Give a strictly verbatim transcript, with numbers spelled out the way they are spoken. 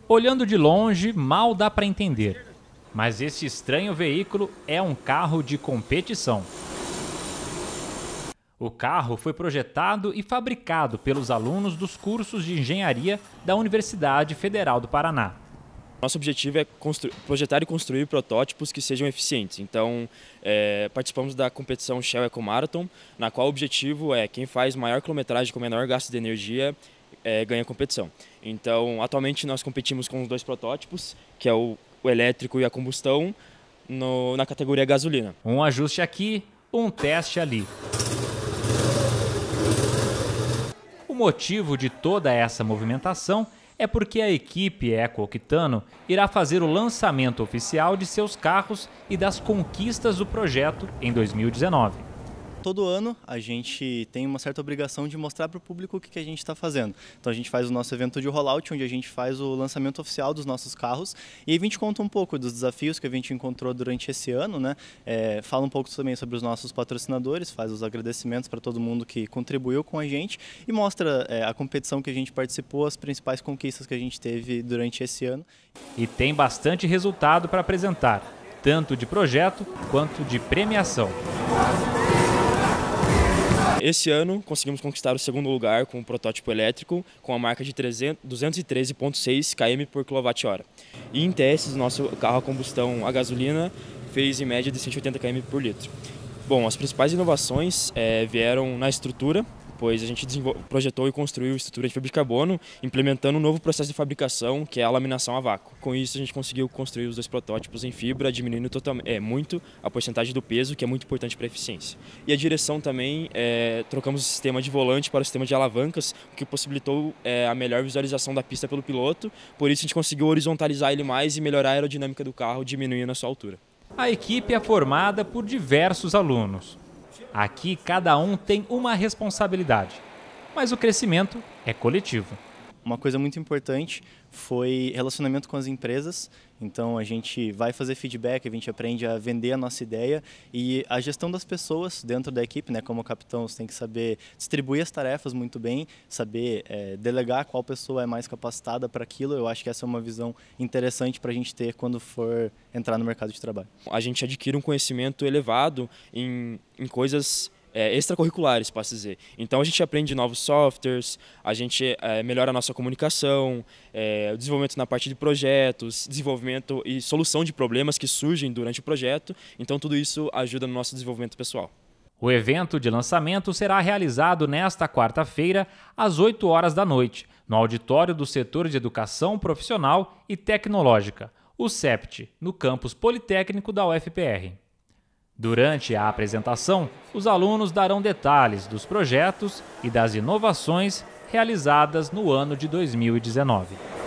Olhando de longe, mal dá para entender. Mas esse estranho veículo é um carro de competição. O carro foi projetado e fabricado pelos alunos dos cursos de engenharia da Universidade Federal do Paraná. Nosso objetivo é projetar e construir protótipos que sejam eficientes. Então, é, participamos da competição Shell Eco Marathon, na qual o objetivo é quem faz maior quilometragem com menor gasto de energia é, ganha a competição. Então, atualmente nós competimos com os dois protótipos, que é o, o elétrico e a combustão, no, na categoria gasolina. Um ajuste aqui, um teste ali. O motivo de toda essa movimentação é porque a equipe Eco-Octano irá fazer o lançamento oficial de seus carros e das conquistas do projeto em dois mil e dezenove. Todo ano a gente tem uma certa obrigação de mostrar para o público o que, que a gente está fazendo. Então a gente faz o nosso evento de rollout, onde a gente faz o lançamento oficial dos nossos carros, e aí a gente conta um pouco dos desafios que a gente encontrou durante esse ano, né? É, fala um pouco também sobre os nossos patrocinadores, faz os agradecimentos para todo mundo que contribuiu com a gente e mostra é, a competição que a gente participou, as principais conquistas que a gente teve durante esse ano. E tem bastante resultado para apresentar, tanto de projeto quanto de premiação. Esse ano conseguimos conquistar o segundo lugar com o protótipo elétrico com a marca de duzentos e treze vírgula seis quilômetros por quilowatt-hora. E em testes, nosso carro a combustão a gasolina fez em média de cento e oitenta quilômetros por litro. Bom, as principais inovações é, vieram na estrutura, pois a gente projetou e construiu estrutura de fibra de carbono, implementando um novo processo de fabricação, que é a laminação a vácuo. Com isso, a gente conseguiu construir os dois protótipos em fibra, diminuindo totalmente, é, muito a porcentagem do peso, que é muito importante para a eficiência. E a direção também, é, trocamos o sistema de volante para o sistema de alavancas, o que possibilitou é, a melhor visualização da pista pelo piloto, por isso a gente conseguiu horizontalizar ele mais e melhorar a aerodinâmica do carro, diminuindo a sua altura. A equipe é formada por diversos alunos. Aqui cada um tem uma responsabilidade, mas o crescimento é coletivo. Uma coisa muito importante foi relacionamento com as empresas, então a gente vai fazer feedback, a gente aprende a vender a nossa ideia e a gestão das pessoas dentro da equipe, né? Como capitão você tem que saber distribuir as tarefas muito bem, saber é, delegar qual pessoa é mais capacitada para aquilo. Eu acho que essa é uma visão interessante para a gente ter quando for entrar no mercado de trabalho. A gente adquire um conhecimento elevado em, em coisas É, extracurriculares, posso dizer. Então a gente aprende novos softwares, a gente é, melhora a nossa comunicação, é, o desenvolvimento na parte de projetos, desenvolvimento e solução de problemas que surgem durante o projeto. Então tudo isso ajuda no nosso desenvolvimento pessoal. O evento de lançamento será realizado nesta quarta-feira, às oito horas da noite, no auditório do Setor de Educação Profissional e Tecnológica, o SEPT, no campus Politécnico da U F P R. Durante a apresentação, os alunos darão detalhes dos projetos e das inovações realizadas no ano de dois mil e dezenove.